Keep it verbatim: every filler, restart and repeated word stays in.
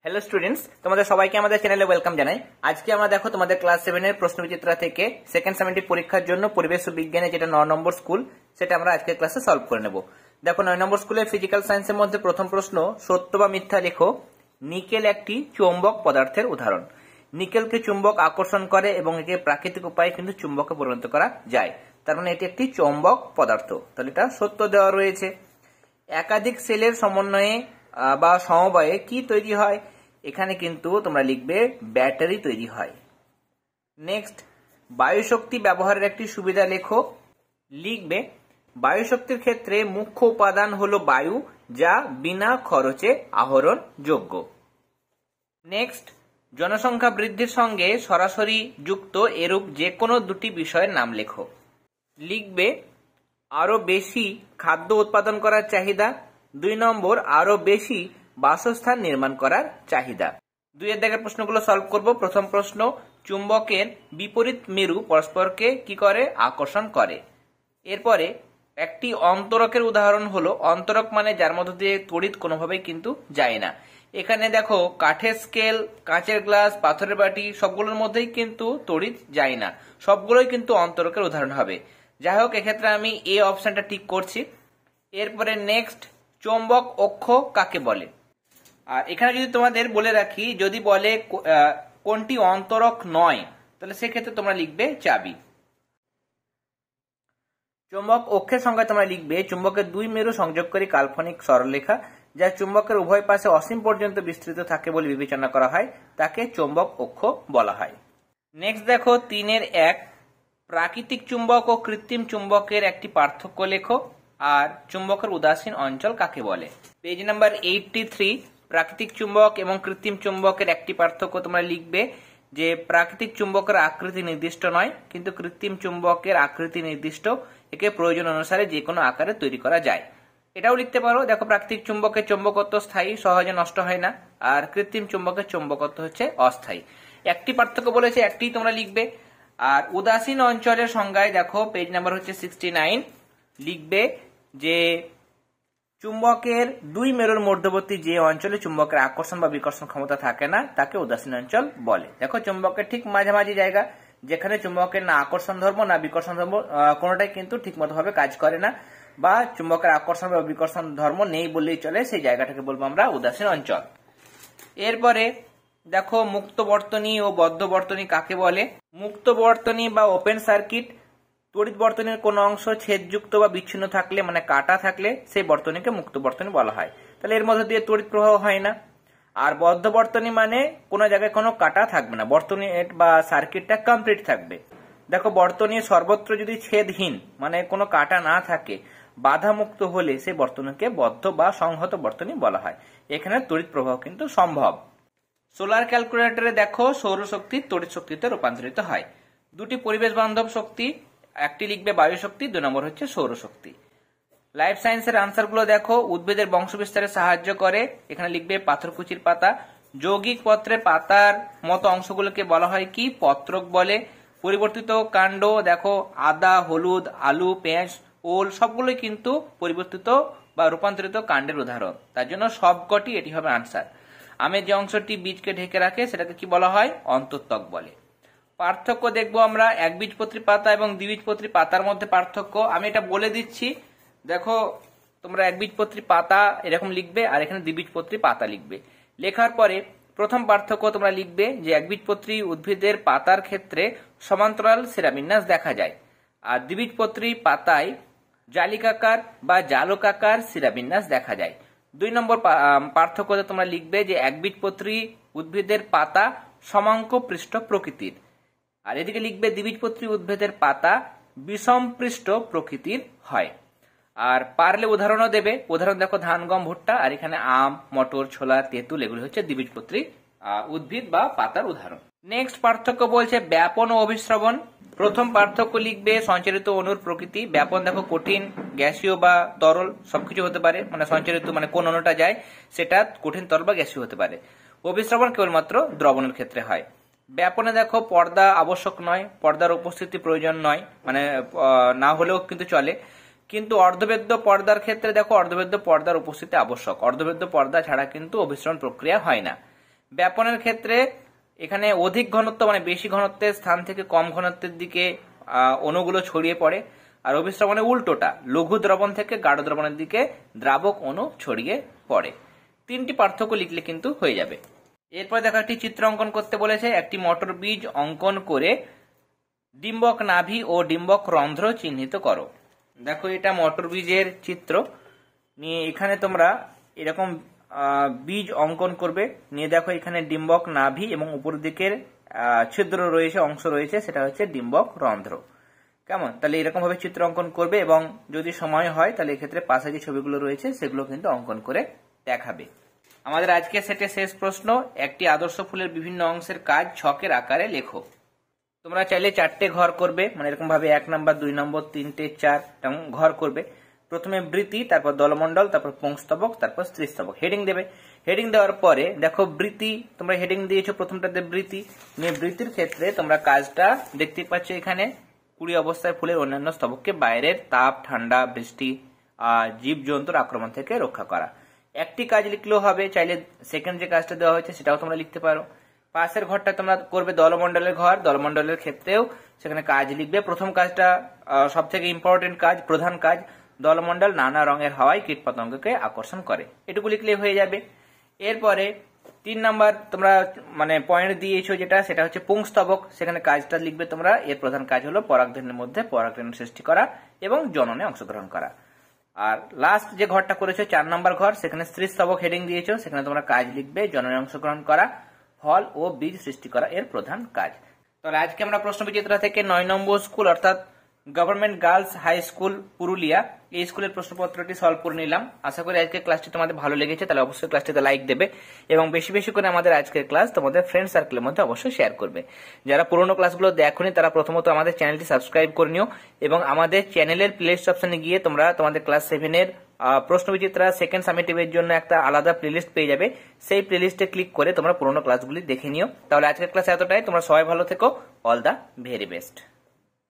Hello students, তোমাদের সবাইকে আমাদের চ্যানেলে ওয়েলকাম জানাই। আজকে আমরা দেখো তোমাদের ক্লাস সেভেন এর প্রশ্নবিচিত্রা থেকে সেকেন্ড সেমিস্টার পরীক্ষার জন্য পরিবেশ ও বিজ্ঞানে যেটা নয় নম্বর স্কুল, সেটা আমরা আজকের ক্লাসে সলভ করে নেব। দেখো নয় নম্বর স্কুলের ফিজিক্যাল সায়েন্সের মধ্যে প্রথম প্রশ্ন, সত্য বা মিথ্যা লেখো। নিকেল একটি চৌম্বক পদার্থের উদাহরণ। নিকেলকে চুম্বক আকর্ষণ করে এবং একে প্রাকৃতিক উপায়ে কিন্তু চুম্বকে পরিণত করা যায়, তার মানে এটি একটি চৌম্বক পদার্থ, তাহলে এটা সত্য দেওয়া রয়েছে। একাধিক সেলের সমন্বয়ে বা সমবায়ে কি তৈরি হয়? এখানে কিন্তু তোমরা লিখবে ব্যাটারি তৈরি হয়। নেক্সট, বায়ুশক্তি ব্যবহারের একটি সুবিধা লেখো। লিখবে বায়ুশক্তির ক্ষেত্রে মুখ্য উপাদান হলো বায়ু, যা বিনা খরচে আহরণ যোগ্য। নেক্সট, জনসংখ্যা বৃদ্ধির সঙ্গে সরাসরি যুক্ত এরূপ যে কোনো দুটি বিষয়ের নাম লেখো। লিখবে আরো বেশি খাদ্য উৎপাদন করার চাহিদা, দুই নম্বর আরো বেশি বাসস্থান নির্মাণ করার চাহিদা। দুইয়ের দাগের প্রশ্নগুলো সলভ করব। প্রথম প্রশ্ন, চুম্বকের বিপরীত মেরু পরস্পরকে কি করে? আকর্ষণ করে। এরপরে একটি অন্তরকের উদাহরণ হলো, অন্তরক মানে যার মধ্য দিয়ে তড়িৎ কোনোভাবেই কিন্তু যায় না। এখানে দেখো কাঠের স্কেল, কাঁচের গ্লাস, পাথরের বাটি সবগুলোর মধ্যেই কিন্তু তড়িৎ যায় না, সবগুলোই কিন্তু অন্তরকের উদাহরণ হবে। যাই হোক, এক্ষেত্রে আমি এ অপশনটা টিক করছি। এরপরে নেক্সট, চৌম্বক অক্ষ কাকে বলে? আর এখানে যদি তোমাদের বলে রাখি, যদি বলে কোনটি অন্তরক নয়, তাহলে সেক্ষেত্রে তোমরা লিখবে চাবি। চুম্বক অক্ষের সংখ্যায় তোমরা লিখবে চুম্বকের দুই মেরু সংযোগকারী কাল্পনিক সরলরেখা, যা চুম্বকের উভয় পাশে অসীম পর্যন্ত বিস্তৃত থাকে বলে বিবেচনা করা হয়, তাকে চুম্বক অক্ষ বলা হয়। নেক্সট দেখো তিনের এক, প্রাকৃতিক চুম্বক ও কৃত্রিম চুম্বকের একটি পার্থক্য লেখো। আর চুম্বকের উদাসীন অঞ্চল কাকে বলে? পেজ নাম্বার এইটটি থ্রি, প্রাকৃতিক চুম্বক এবং কৃত্রিম চুম্বকের একটি পার্থক্য তোমরা লিখবে যে প্রাকৃতিক চুম্বকের আকৃতি নির্দিষ্ট নয়, কিন্তু কৃত্রিম চুম্বকের আকৃতি নির্দিষ্ট, একে প্রয়োজন অনুসারে যে কোনো আকারে তৈরি করা যায়। এটাও লিখতে পারো, দেখো প্রাকৃতিক চুম্বকের চুম্বকত্ব স্থায়ী, সহজে নষ্ট হয় না, আর কৃত্রিম চুম্বকের চুম্বকত্ব হচ্ছে অস্থায়ী। একটি পার্থক্য বলেছে, একটি তোমরা লিখবে। আর উদাসীন অঞ্চলের সংজ্ঞায় দেখো পেজ নাম্বার হচ্ছে সিক্সটি নাইন, লিখবে যে চুম্বকের দুই মেরুর মধ্যবর্তী যে অঞ্চলে চুম্বকের আকর্ষণ বা বিকর্ষণ ক্ষমতা থাকে না, তাকে উদাসীন অঞ্চল বলে। দেখো চুম্বকের ঠিক মাঝামাঝি জায়গা, যেখানে চুম্বকের না আকর্ষণ ধর্ম না বিকর্ষণ ধর্ম কোনোটাই কিন্তু ঠিকমতো ভাবে কাজ করে না, বা চুম্বকের আকর্ষণ বা বিকর্ষণ ধর্ম নেই বললেই চলে, সেই জায়গাটাকে বলবো আমরা উদাসীন অঞ্চল। এরপরে দেখো মুক্ত বর্তনী ও বদ্ধ বর্তনী কাকে বলে? মুক্ত বর্তনী বা ওপেন সার্কিট, তড়িৎ বর্তনীর কোন অংশ ছেদযুক্ত বা বিচ্ছিন্ন থাকলে, মানে কাটা থাকলে, সেই বর্তনীকে মুক্ত বর্তনী বলা হয়। তাহলে এর মধ্যে দিয়ে তড়িৎ প্রবাহ হয় না। আর বদ্ধ বর্তনী মানে কোনো জায়গায় কোনো কাটা থাকবে না, বর্তনী বা সার্কিটটা কমপ্লিট থাকবে। দেখো বর্তনী সর্বত্র যদি ছেদহীন, মানে কোনো কাটা না থাকে, বাধা মুক্ত হলে সেই বর্তনীকে বদ্ধ বা সংহত বর্তনী বলা হয়। এখানে তড়িৎ প্রবাহ কিন্তু সম্ভব। সোলার ক্যালকুলেটরে দেখো সৌরশক্তি তড়িৎ শক্তিতে রূপান্তরিত হয়। দুটি পরিবেশ বান্ধব শক্তি, একটি লিখবে বায়ু শক্তি, দুই নম্বর হচ্ছে সৌরশক্তি। লাইফ সায়েন্সের আনসার গুলো দেখো, উদ্ভিদের বংশ বিস্তারে সাহায্য করে, এখানে লিখবে পাথরকুচির পাতা। যৌগিক পত্রের পাতার মতো অংশগুলোকে বলা হয় কি? পত্রক বলে। পরিবর্তিত কাণ্ড দেখো, আদা, হলুদ, আলু, পেঁয়াজ, ওল সবগুলোই কিন্তু পরিবর্তিত বা রূপান্তরিত কাণ্ডের উদাহরণ, তার জন্য সবকটি এটি হবে আনসার। আমের যে অংশটি বীজকে ঢেকে রাখে সেটাকে কি বলা হয়? অন্তঃত্বক বলে। পার্থক্য দেখবো আমরা একবীজপত্রী পাতা এবং দ্বিবীজপত্রী পাতার মধ্যে পার্থক্য। আমি এটা বলে দিচ্ছি, দেখো তোমরা একবীজপত্রী পাতা এরকম লিখবে, আর এখানে দ্বিবীজপত্রী পাতা লিখবে। লেখার পরে প্রথম পার্থক্য তোমরা লিখবে যে একবীজপত্রী উদ্ভিদের পাতার ক্ষেত্রে সমান্তরাল শিরাবিন্যাস দেখা যায়, আর দ্বিবীজপত্রী পাতায় জালিকাকার বা জালকাকার শিরাবিন্যাস দেখা যায়। দুই নম্বর পার্থক্যতে তোমরা লিখবে যে একবীজপত্রী উদ্ভিদের পাতা সমাঙ্ক পৃষ্ঠ প্রকৃতির, আর এদিকে লিখবে দ্বিবীজপত্রী উদ্ভিদের পাতা বিষম পৃষ্ঠ প্রকৃতির হয়। আর পারলে উদাহরণও দেবে, উদাহরণ দেখো ধান, গম, ভুট্টা, আর এখানে আম, মটর, ছোলা, তেঁতুল, এগুলি হচ্ছে দ্বিবীজপত্রী উদ্ভিদ বা পাতার উদাহরণ। নেক্সট পার্থক্য বলছে ব্যাপন ও অভিস্রবণ। প্রথম পার্থক্য লিখবে সঞ্চারিত অণুর প্রকৃতি। ব্যাপন দেখো কঠিন, গ্যাসীয় বা তরল সবকিছু হতে পারে, মানে সঞ্চারিত মানে কোন অণুটা যায় সেটা কঠিন, তরল বা গ্যাসীয় হতে পারে। অভিস্রবণ কেবলমাত্র দ্রবণের ক্ষেত্রে হয়। ব্যাপনে দেখো পর্দা আবশ্যক নয়, পর্দার উপস্থিতি প্রয়োজন নয়, মানে না হলেও কিন্তু চলে। কিন্তু অর্ধবেদ্য পর্দার ক্ষেত্রে দেখো অর্ধবেদ্য পর্দার উপস্থিতি আবশ্যক, অর্ধবেদ্য পর্দা ছাড়া কিন্তু অভিসরণ প্রক্রিয়া হয় না। ব্যাপনের ক্ষেত্রে এখানে অধিক ঘনত্ব মানে বেশি ঘনত্বের স্থান থেকে কম ঘনত্বের দিকে অণুগুলো ছড়িয়ে পড়ে, আর অভিস্রবণে উল্টোটা, লঘু দ্রবণ থেকে গাঢ় দ্রবণের দিকে দ্রাবক অণু ছড়িয়ে পড়ে। তিনটি পার্থক্য লিখলে কিন্তু হয়ে যাবে। এরপর দেখো একটি চিত্র অঙ্কন করতে বলেছে। একটি মটর বীজ অঙ্কন করে ডিম্বক নাভি ও ডিম্বক রন্ধ্র চিহ্নিত করো। দেখো এটা মটর বীজের চিত্র নিয়ে এখানে তোমরা এরকম বীজ অঙ্কন করবে। নিয়ে দেখো এখানে ডিম্বক নাভি এবং উপর দিকের ছিদ্র রয়েছে, অংশ রয়েছে, সেটা হচ্ছে ডিম্বক রন্ধ্র। কেমন? তাহলে এরকম ভাবে চিত্র অঙ্কন করবে এবং যদি সময় হয় তাহলে এক্ষেত্রে পাশে যে ছবিগুলো রয়েছে সেগুলো কিন্তু অঙ্কন করে দেখাবে। আমাদের আজকে সেটে শেষ প্রশ্ন, একটি আদর্শ ফুলের বিভিন্ন অংশের কাজ ছকের আকারে লেখো। তোমরা চাইলে চারটে ঘর করবে, মানে এরকম ভাবে এক নম্বর, দুই নম্বর, তিনটে, চার ঘর করবে। প্রথমে বৃতি, তারপর দলমন্ডল, তারপর পুংস্তবক, তারপর স্ত্রীস্তবক। হেডিং দেবে। হেডিং দেওয়ার পরে দেখো বৃতি তোমরা হেডিং দিয়েছো, প্রথমটাতে বৃতি নিয়ে বৃতির ক্ষেত্রে তোমরা কাজটা দেখতে পাচ্ছ এখানে কুড়ি অবস্থায় ফুলের অন্যান্য স্তবককে বাইরের তাপ, ঠান্ডা, বৃষ্টি আর জীবজন্তুর আক্রমণ থেকে রক্ষা করা। একটি কাজ লিখলেও হবে, চাইলে সেকেন্ড যে কাজটা দেওয়া হয়েছে সেটাও তোমরা লিখতে পারো। পাশের ঘরটা তোমরা করবে দলমন্ডলের ঘর। দলমন্ডলের ক্ষেত্রেও সেখানে কাজ লিখবে। প্রথম কাজটা সব থেকে ইম্পর্টেন্ট কাজ, প্রধান কাজ, দলমন্ডল নানা রঙের হাওয়ায় কীটপতঙ্গকে আকর্ষণ করে। এটুকু লিখলে হয়ে যাবে। এরপরে তিন নাম্বার তোমরা মানে পয়েন্ট দিয়েছো যেটা, সেটা হচ্ছে পুংস্তবক। সেখানে কাজটা লিখবে তোমরা। এর প্রধান কাজ হলো পরাগধানের মধ্যে পরাগরেণু সৃষ্টি করা এবং জননে অংশগ্রহণ করা। আর লাস্ট যে ঘরটা করেছো চার নম্বর ঘর, সেখানে স্ত্রীস্তবক হেডিং দিয়েছো। সেখানে তোমরা কাজ লিখবে জননে অংশগ্রহণ করা, ফল ও বীজ সৃষ্টি করা এর প্রধান কাজ। তাহলে আজকে আমরা প্রশ্ন বিচিত্রা থেকে নয় নম্বর স্কুল অর্থাৎ government girls high school Purulia এই স্কুলের প্রশ্নপত্রটি সলভ করে নিলাম। আশা করি আজকের ক্লাসটি তোমাদের ভালো লেগেছে। তাহলে অবশ্যই ক্লাসটিতে লাইক দেবে এবং বেশি বেশি করে আমাদের আজকের ক্লাস তোমাদের ফ্রেন্ড সার্কেলের মধ্যে অবশ্যই শেয়ার করবে। যারা পুরোনো ক্লাসগুলো দেখোনি তারা প্রথমত আমাদের চ্যানেলটি সাবস্ক্রাইব করে নিও এবং আমাদের চ্যানেলের প্লেলিস্ট অপশনে গিয়ে তোমরা তোমাদের ক্লাস সেভেনের প্রশ্ন বিচিত্রা সেকেন্ড সামেটিভের জন্য একটা আলাদা প্লেলিস্ট পেয়ে যাবে। সেই প্লেলিস্টে ক্লিক করে তোমরা পুরোনো ক্লাসগুলি দেখে নিও। তাহলে আজকের ক্লাস এতটাই। তোমরা সবাই ভালো থেকো। All the very best.